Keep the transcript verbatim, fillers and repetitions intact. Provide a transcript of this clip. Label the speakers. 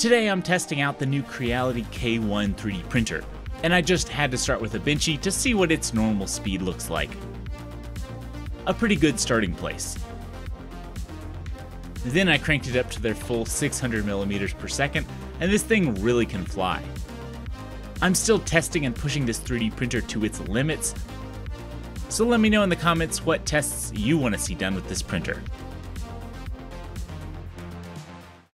Speaker 1: Today I'm testing out the new Creality K one three D printer, and I just had to start with a Benchy to see what its normal speed looks like. A pretty good starting place. Then I cranked it up to their full six hundred millimeters per second, and this thing really can fly. I'm still testing and pushing this three D printer to its limits, so let me know in the comments what tests you want to see done with this printer.